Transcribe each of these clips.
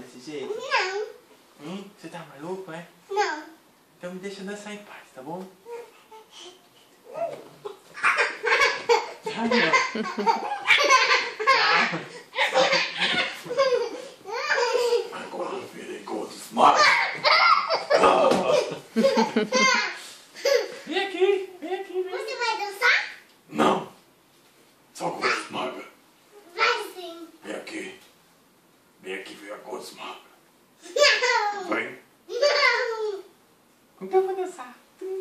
desse jeito? Não. Você tá maluco, é? Não. Então me deixa dançar em paz, tá bom? Agora virei juntos mais. Vem aqui, vem aqui, vem. Você vai dançar? Não. Só juntos mais. Vai sim. Vem aqui. Vem aqui ver juntos mais. Não. Vem. Não. Então eu vou dançar.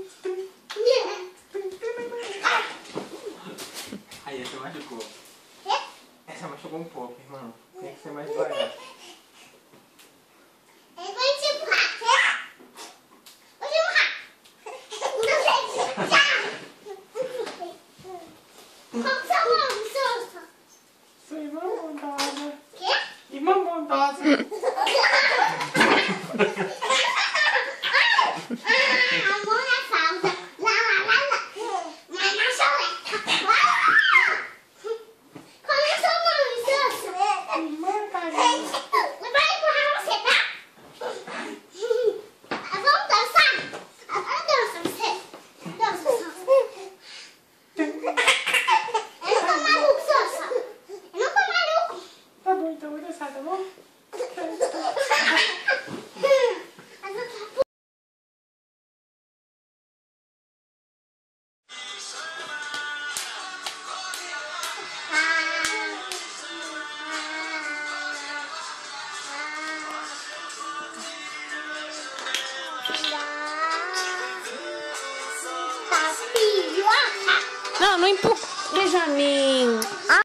Aí, essa machucou. Essa machucou um pouco, irmão. Tem que ser mais devagar. Eu vou te empurrar. Vou te empurrar. Não sei. Como seu nome, Sousa? Sou irmã bondosa. Quê? Irmã bondosa. Amor na falta. Lá, lá, lá, lá. Mas na soletra. Como é seu nome, Sousa? Irmã carinho. Vai empurrar você, tá? Vamos dançar? Agora dança você. Dança, Sousa. Eu não tô maluco, Sousa. Eu não tô maluco. Tá bom, então eu vou dançar, tá bom? Tapioca. Não, não empurra, Benjamin.